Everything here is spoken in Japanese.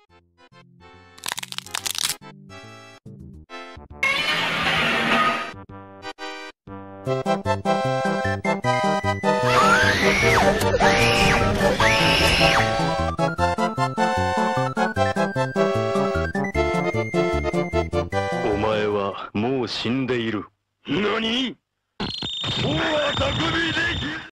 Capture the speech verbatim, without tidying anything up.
お前はもう死んでいる。何？もうあたくびでき